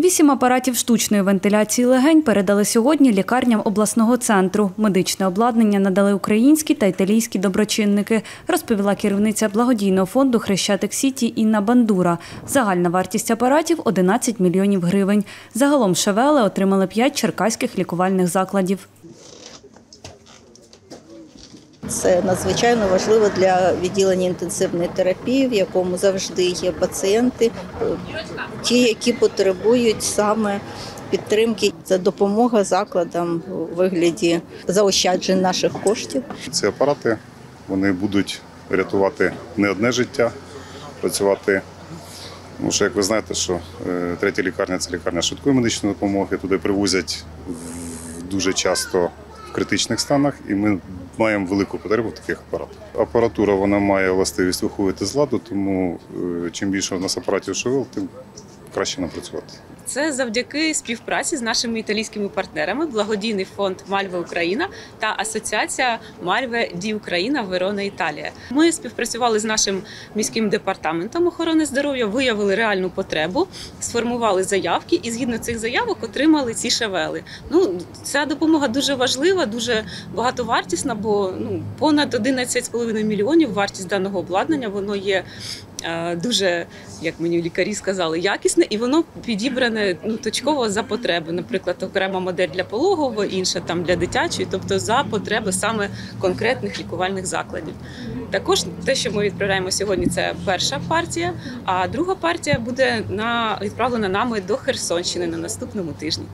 8 апаратів штучної вентиляції легень передали сьогодні лікарням обласного центру. Медичне обладнання надали українські та італійські доброчинники, розповіла керівниця благодійного фонду «Хрещатик Сіті» Інна Бандура. Загальна вартість апаратів – 11 мільйонів гривень. Загалом ШВЛ отримали 5 черкаських лікувальних закладів. Це надзвичайно важливо для відділення інтенсивної терапії, в якому завжди є пацієнти, ті, які потребують саме підтримки. Це допомога закладам у вигляді заощаджень наших коштів. Ці апарати вони будуть рятувати не одне життя, працювати. Тому що, як ви знаєте, що третя лікарня – це лікарня швидкої медичної допомоги. Туди привозять дуже часто в критичних станах, і ми маємо велику потребу в таких апаратах. Апаратура вона має властивість виходити з ладу, тому чим більше у нас апаратів ШВЛ, тим краще нам працювати. Це завдяки співпраці з нашими італійськими партнерами, благодійний фонд «Мальве Україна» та асоціація «Мальве Ді Україна Верона Італія». Ми співпрацювали з нашим міським департаментом охорони здоров'я, виявили реальну потребу, сформували заявки і згідно цих заявок отримали ці ШВЛи. Ця допомога дуже важлива, дуже багатовартісна, бо понад 11,5 мільйонів вартість даного обладнання, воно є дуже, як мені лікарі сказали, якісне, і воно підібране точково за потреби. Наприклад, окрема модель для пологового, інша там для дитячої, тобто за потреби саме конкретних лікувальних закладів. Також те, що ми відправляємо сьогодні, це перша партія, а друга партія буде відправлена нами до Херсонщини на наступному тижні.